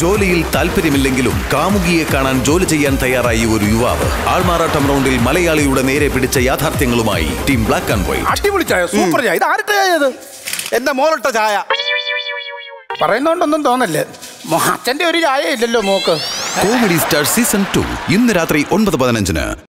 ജോലിയിൽ താല്പര്യമില്ലെങ്കിലും കാമുകിയെ കാണാൻ ജോലി ചെയ്യാൻ തയ്യാറായി ഒരു യുവാവ്. ആൾമാറാട്ടം റൗണ്ടിൽ മലയാളിയുടെ നേരെ പിടിച്ച യാഥാർത്ഥ്യങ്ങളുമായി ടീം ബ്ലാക്ക് ആൻഡ് വൈറ്റ്. അടിപൊളി ചായ, സൂപ്പർ ചായ. ഇത് ആരുടെ ചായ? ഇത് എന്റെ മോളിട്ട ചായ. പറയുന്നോണ്ടൊന്നും തോന്നല്ലേ, അച്ഛന്റെ ഒരു ചായ ഇല്ലല്ലോ മോക്ക്. കോമഡി സ്റ്റാർ സീസൺ 2 ഇന്ന് രാത്രി 9:15.